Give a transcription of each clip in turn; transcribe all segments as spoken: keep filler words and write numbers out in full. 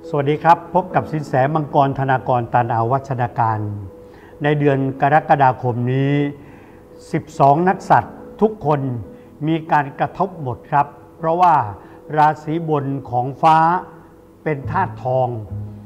สวัสดีครับพบกับสินแสมังกรธนากรตันอาวัชนาการในเดือนกรกฎาคมนี้สิบสองนักสัตว์ทุกคนมีการกระทบหมดครับเพราะว่าราศีบนของฟ้าเป็นธาตุทอง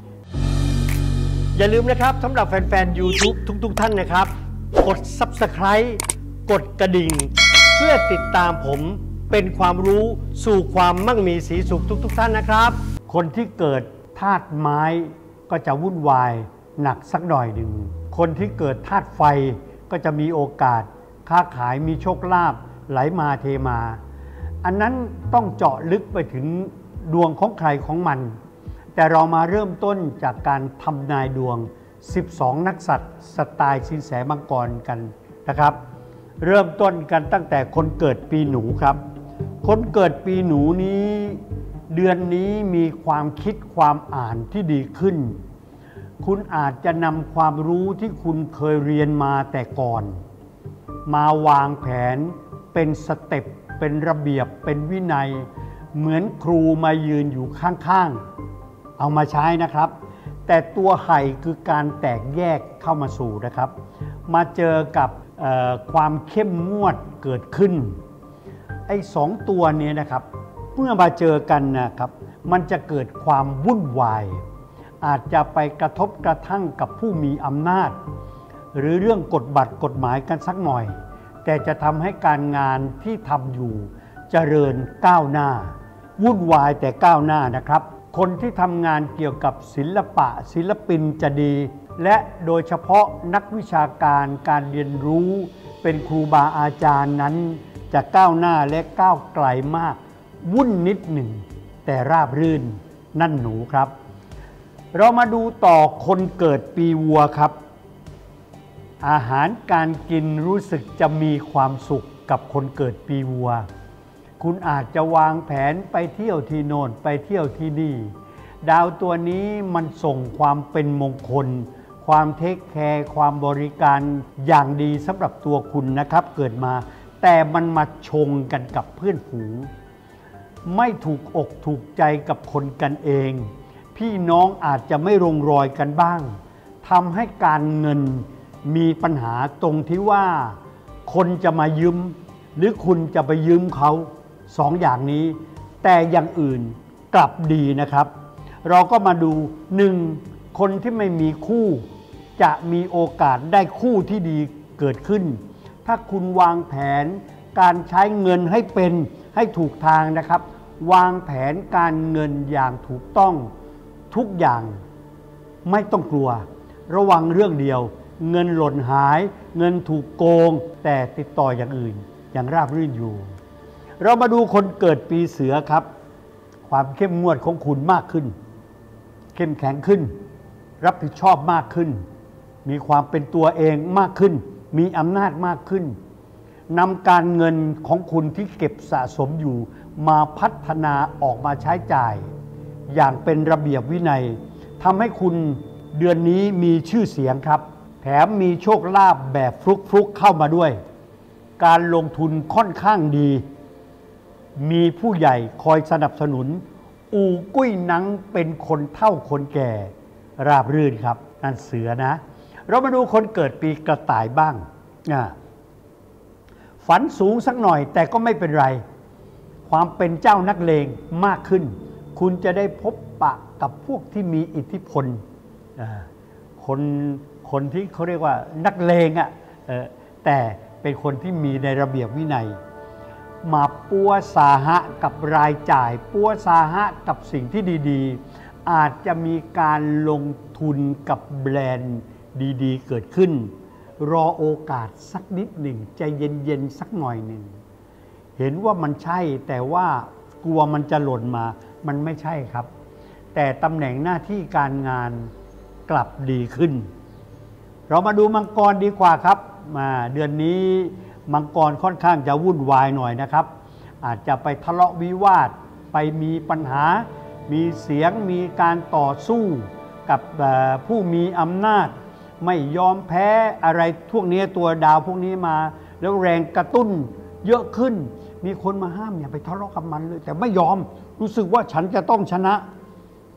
อย่าลืมนะครับสำหรับแฟนๆ YouTube ทุกๆท่านนะครับกด ซับสไครบ์ กดกระดิ่งเพื่อติดตามผมเป็นความรู้สู่ความมั่งมีสีสุขทุกๆท่านนะครับคนที่เกิดธาตุไม้ก็จะวุ่นวายหนักสักหน่อยหนึ่งคนที่เกิดธาตุไฟก็จะมีโอกาสค้าขายมีโชคลาภไหลมาเทมาอันนั้นต้องเจาะลึกไปถึงดวงของใครของมันแต่เรามาเริ่มต้นจากการทำนายดวงสิบสองนักสัตว์สไตล์สินแสมังกรกันนะครับเริ่มต้นกันตั้งแต่คนเกิดปีหนูครับคนเกิดปีหนูนี้เดือนนี้มีความคิดความอ่านที่ดีขึ้นคุณอาจจะนำความรู้ที่คุณเคยเรียนมาแต่ก่อนมาวางแผนเป็นสเต็ปเป็นระเบียบเป็นวินัยเหมือนครูมายืนอยู่ข้างๆเอามาใช้นะครับแต่ตัวไห่คือการแตกแยกเข้ามาสู่นะครับมาเจอกับความเข้มงวดเกิดขึ้นไอ้สองตัวนี้นะครับเมื่อมาเจอกันนะครับมันจะเกิดความวุ่นวายอาจจะไปกระทบกระทั่งกับผู้มีอำนาจหรือเรื่องกฎบัตรกฎหมายกันสักหน่อยแต่จะทำให้การงานที่ทำอยู่เจริญก้าวหน้าวุ่นวายแต่ก้าวหน้านะครับคนที่ทำงานเกี่ยวกับศิลปะศิลปินจะดีและโดยเฉพาะนักวิชาการการเรียนรู้เป็นครูบาอาจารย์นั้นจะก้าวหน้าและก้าวไกลมากวุ่นนิดหนึ่งแต่ราบรื่นนั่นหนูครับเรามาดูต่อคนเกิดปีวัวครับอาหารการกินรู้สึกจะมีความสุขกับคนเกิดปีวัวคุณอาจจะวางแผนไปเที่ยวที่โน่นไปเที่ยวที่นี่ดาวตัวนี้มันส่งความเป็นมงคลความเทคแคร์ความบริการอย่างดีสำหรับตัวคุณนะครับเกิดมาแต่มันมาชงกันกับเพื่อนฝูงไม่ถูกอกถูกใจกับคนกันเองพี่น้องอาจจะไม่ลงรอยกันบ้างทำให้การเงินมีปัญหาตรงที่ว่าคนจะมายืมหรือคุณจะไปยืมเขาสองอย่างนี้แต่อย่างอื่นกลับดีนะครับเราก็มาดูหนึ่งคนที่ไม่มีคู่จะมีโอกาสได้คู่ที่ดีเกิดขึ้นถ้าคุณวางแผนการใช้เงินให้เป็นให้ถูกทางนะครับวางแผนการเงินอย่างถูกต้องทุกอย่างไม่ต้องกลัวระวังเรื่องเดียวเงินหล่นหายเงินถูกโกงแต่ติดต่ออย่างอื่นอย่างราบรื่นอยู่เรามาดูคนเกิดปีเสือครับความเข้มงวดของคุณมากขึ้นเข้มแข็งขึ้นรับผิดชอบมากขึ้นมีความเป็นตัวเองมากขึ้นมีอำนาจมากขึ้นนำการเงินของคุณที่เก็บสะสมอยู่มาพัฒนาออกมาใช้จ่ายอย่างเป็นระเบียบวินัยทำให้คุณเดือนนี้มีชื่อเสียงครับแถมมีโชคลาภแบบฟลุกๆเข้ามาด้วยการลงทุนค่อนข้างดีมีผู้ใหญ่คอยสนับสนุนอูกุ้ยนังเป็นคนเฒ่าคนแก่ราบรื่นครับนั่นเสือนะเรามาดูคนเกิดปีกระต่ายบ้างฝันสูงสักหน่อยแต่ก็ไม่เป็นไรความเป็นเจ้านักเลงมากขึ้นคุณจะได้พบปะกับพวกที่มีอิทธิพลคนคนที่เขาเรียกว่านักเลงอ่ะแต่เป็นคนที่มีในระเบียบวินัยมาปัวสาหะกับรายจ่ายปัวสาหะกับสิ่งที่ดีๆอาจจะมีการลงทุนกับแบรนด์ดีๆเกิดขึ้นรอโอกาสสักนิดหนึ่งใจเย็นๆสักหน่อยหนึ่งเห็นว่ามันใช่แต่ว่ากลัวมันจะหล่นมามันไม่ใช่ครับแต่ตำแหน่งหน้าที่การงานกลับดีขึ้นเรามาดูมังกรดีกว่าครับมาเดือนนี้มังกรค่อนข้างจะวุ่นวายหน่อยนะครับอาจจะไปทะเลาะวิวาทไปมีปัญหามีเสียงมีการต่อสู้กับผู้มีอำนาจไม่ยอมแพ้อะไรพวกนี้ตัวดาวพวกนี้มาแล้วแรงกระตุ้นเยอะขึ้นมีคนมาห้ามอย่าไปทะเลาะกับมันเลยแต่ไม่ยอมรู้สึกว่าฉันจะต้องชนะ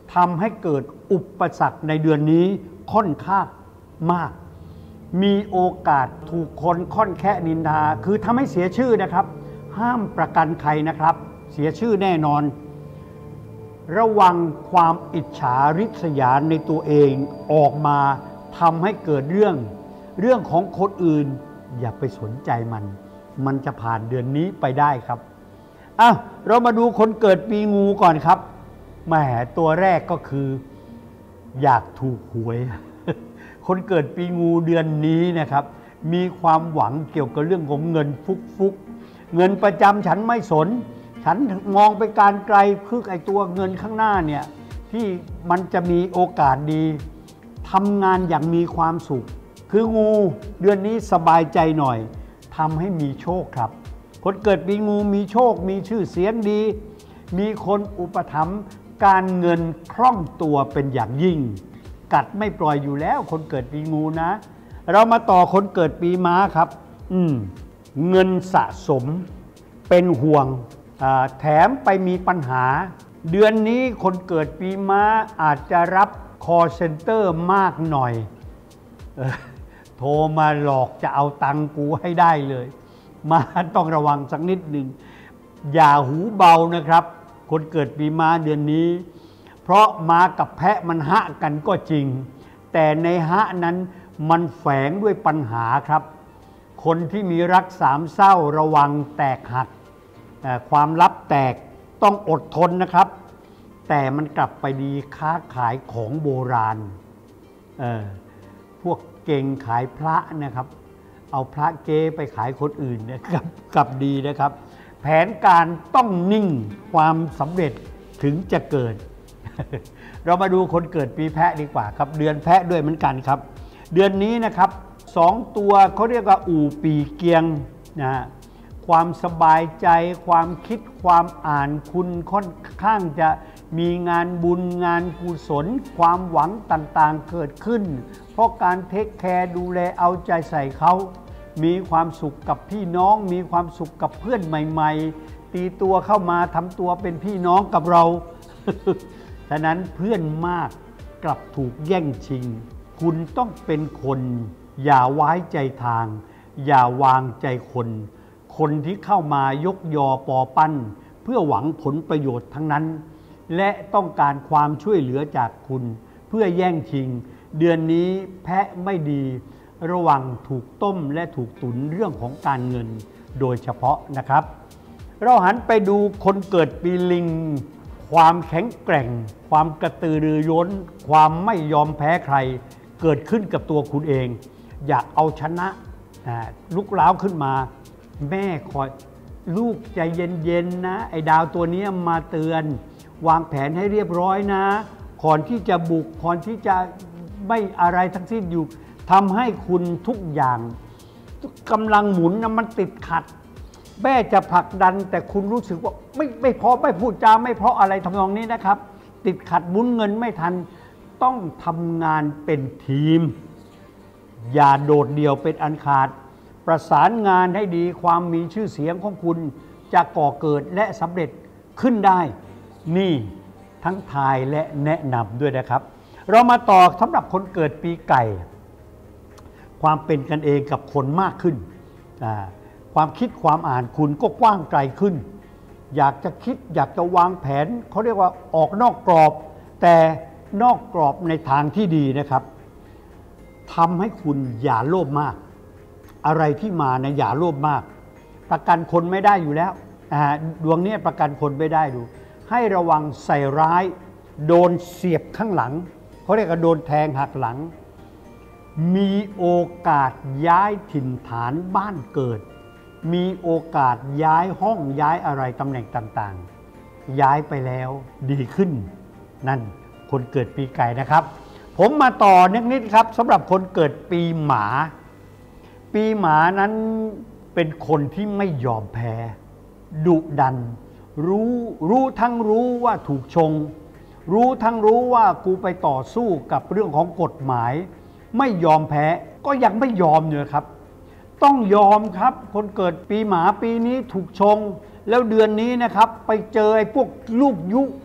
ทำให้เกิดอุปสรรคในเดือนนี้ค่อนข้างมากมีโอกาสถูกคนค่อนแค่นินทาคือทำให้เสียชื่อนะครับห้ามประกันใครนะครับเสียชื่อแน่นอนระวังความอิจฉาริษยาในตัวเองออกมาทำให้เกิดเรื่องเรื่องของคนอื่นอย่าไปสนใจมันมันจะผ่านเดือนนี้ไปได้ครับอ่ะเรามาดูคนเกิดปีงูก่อนครับแหมตัวแรกก็คืออยากถูกหวยคนเกิดปีงูเดือนนี้นะครับมีความหวังเกี่ยวกับเรื่องของเงินฟุกฟุกเงินประจำฉันไม่สนฉันมองไปการไกลคือไอ้ตัวเงินข้างหน้าเนี่ยที่มันจะมีโอกาสดีทำงานอย่างมีความสุขคืองูเดือนนี้สบายใจหน่อยทำให้มีโชคครับคนเกิดปีงูมีโชคมีชื่อเสียงดีมีคนอุปถัมภ์การเงินคล่องตัวเป็นอย่างยิ่งกัดไม่ปล่อยอยู่แล้วคนเกิดปีงูนะเรามาต่อคนเกิดปีม้าครับอืมเงินสะสมเป็นห่วงแถมไปมีปัญหาเดือนนี้คนเกิดปีม้าอาจจะรับ call center มากหน่อยโทรมาหลอกจะเอาตังกูให้ได้เลยมาต้องระวังสักนิดหนึ่งอย่าหูเบานะครับคนเกิดปีม้าเดือนนี้เพราะม้ากับแพะมันหะกันก็จริงแต่ในหะนั้นมันแฝงด้วยปัญหาครับคนที่มีรักสามเศร้าระวังแตกหักความลับแตกต้องอดทนนะครับแต่มันกลับไปดีค้าขายของโบราณเออพวกเก่งขายพระนะครับเอาพระเก๊ไปขายคนอื่นนะครับกลับดีนะครับแผนการต้องนิ่งความสำเร็จถึงจะเกิด เรามาดูคนเกิดปีแพะดีกว่าครับเดือนแพะด้วยเหมือนกันครับเดือนนี้นะครับสองตัวเขาเรียกว่าอู่ปีเกียงนะความสบายใจความคิดความอ่านคุณค่อนข้างจะมีงานบุญงานกุศลความหวังต่างๆเกิดขึ้นเพราะการเทคแคร์ดูแลเอาใจใส่เขามีความสุขกับพี่น้องมีความสุขกับเพื่อนใหม่ๆตีตัวเข้ามาทำตัวเป็นพี่น้องกับเรา ฉะนั้นเพื่อนมากกลับถูกแย่งชิงคุณต้องเป็นคนอย่าไว้ใจทางอย่าวางใจคนคนที่เข้ามายกยอปอปั้นเพื่อหวังผลประโยชน์ทั้งนั้นและต้องการความช่วยเหลือจากคุณเพื่อแย่งชิงเดือนนี้แพะไม่ดีระวังถูกต้มและถูกตุนเรื่องของการเงินโดยเฉพาะนะครับเราหันไปดูคนเกิดปีลิงความแข็งแกร่งความกระตือรือร้นความไม่ยอมแพ้ใครเกิดขึ้นกับตัวคุณเองอยากเอาชนะลุกล้าวขึ้นมาแม่คอยลูกใจเย็นๆนะไอ้ดาวตัวนี้มาเตือนวางแผนให้เรียบร้อยนะก่อนที่จะบุกก่อนที่จะไม่อะไรทั้งสิ้นอยู่ทำให้คุณทุกอย่างกำลังหมุนนะมันติดขัดแม่จะผลักดันแต่คุณรู้สึกว่าไม่ไม่พอไม่พูดจาไม่เพราะอะไรทำนองนี้นะครับติดขัดหมุนเงินไม่ทันต้องทำงานเป็นทีมอย่าโดดเดี่ยวเป็นอันขาดประสานงานให้ดีความมีชื่อเสียงของคุณจะก่อเกิดและสำเร็จขึ้นได้นี่ทั้งทายและแนะนำด้วยนะครับเรามาต่อสำหรับคนเกิดปีไก่ความเป็นกันเองกับคนมากขึ้นความคิดความอ่านคุณก็กว้างไกลขึ้นอยากจะคิดอยากจะวางแผนเขาเรียกว่าออกนอกกรอบแต่นอกกรอบในทางที่ดีนะครับทำให้คุณอย่าโลภมากอะไรที่มานะอย่าโลภมากประกันคนไม่ได้อยู่แล้วดวงนี้ประกันคนไม่ได้ดูให้ระวังใส่ร้ายโดนเสียบข้างหลังเขาเรียกว่าโดนแทงหักหลังมีโอกาสย้ายถิ่นฐานบ้านเกิดมีโอกาสย้ายห้องย้ายอะไรตำแหน่งต่างๆย้ายไปแล้วดีขึ้นนั่นคนเกิดปีไก่นะครับผมมาต่อนิดนิดครับสำหรับคนเกิดปีหมาปีหมานั้นเป็นคนที่ไม่ยอมแพ้ดุดันรู้รู้ทั้งรู้ว่าถูกชงรู้ทั้งรู้ว่ากูไปต่อสู้กับเรื่องของกฎหมายไม่ยอมแพ้ก็ยังไม่ยอมเนี่ยครับต้องยอมครับคนเกิดปีหมาปีนี้ถูกชงแล้วเดือนนี้นะครับไปเจอไอ้พวกลูกยุ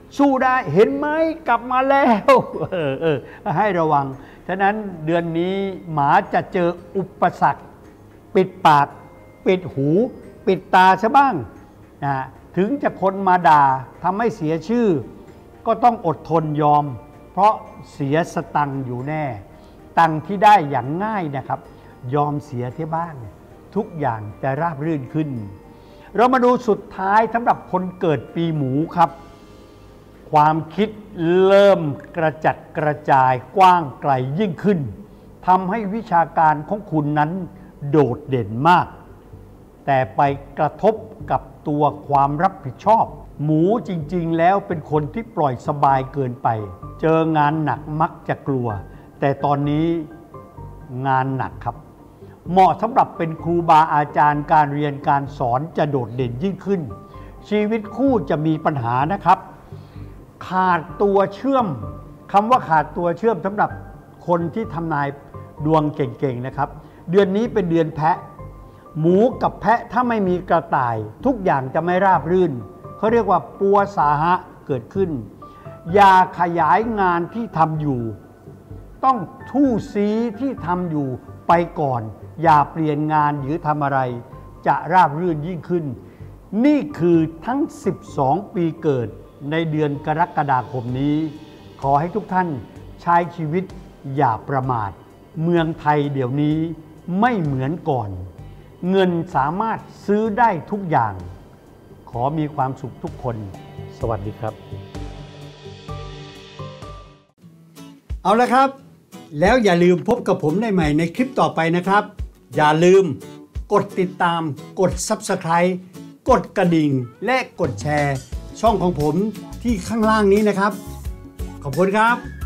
สู้ได้เห็นไหมกลับมาแล้วเออเออให้ระวังฉะนั้นเดือนนี้หมาจะเจออุปสรรคปิดปากปิดหูปิดตาซะบ้างนะถึงจะคนมาด่าทำให้เสียชื่อก็ต้องอดทนยอมเพราะเสียสตังค์อยู่แน่ตังค์ที่ได้อย่างง่ายนะครับยอมเสียที่บ้างทุกอย่างจะราบรื่นขึ้นเรามาดูสุดท้ายสำหรับคนเกิดปีหมูครับความคิดเริ่มกระจัดกระจายกว้างไกลยิ่งขึ้นทำให้วิชาการของคุณนั้นโดดเด่นมากแต่ไปกระทบกับตัวความรับผิดชอบหมูจริงๆแล้วเป็นคนที่ปล่อยสบายเกินไปเจองานหนักมักจะกลัวแต่ตอนนี้งานหนักครับเหมาะสำหรับเป็นครูบาอาจารย์การเรียนการสอนจะโดดเด่นยิ่งขึ้นชีวิตคู่จะมีปัญหานะครับขาดตัวเชื่อมคำว่าขาดตัวเชื่อมสำหรับคนที่ทำนายดวงเก่งๆนะครับเดือนนี้เป็นเดือนแพะหมูกับแพะถ้าไม่มีกระต่ายทุกอย่างจะไม่ราบรื่นเขาเรียกว่าปัวสาหะเกิดขึ้นอย่าขยายงานที่ทำอยู่ต้องทู่ซีที่ทำอยู่ไปก่อนอย่าเปลี่ยนงานหรือทำอะไรจะราบรื่นยิ่งขึ้นนี่คือทั้งสิบสองปีเกิดในเดือนกรกฎาคมนี้ขอให้ทุกท่านใช้ชีวิตอย่าประมาทเมืองไทยเดี๋ยวนี้ไม่เหมือนก่อนเงินสามารถซื้อได้ทุกอย่างขอมีความสุขทุกคนสวัสดีครับเอาละครับแล้วอย่าลืมพบกับผมได้ใหม่ในคลิปต่อไปนะครับอย่าลืมกดติดตามกด ซับสไครบ์ กดกระดิ่งและกดแชร์ช่องของผมที่ข้างล่างนี้นะครับขอบคุณครับ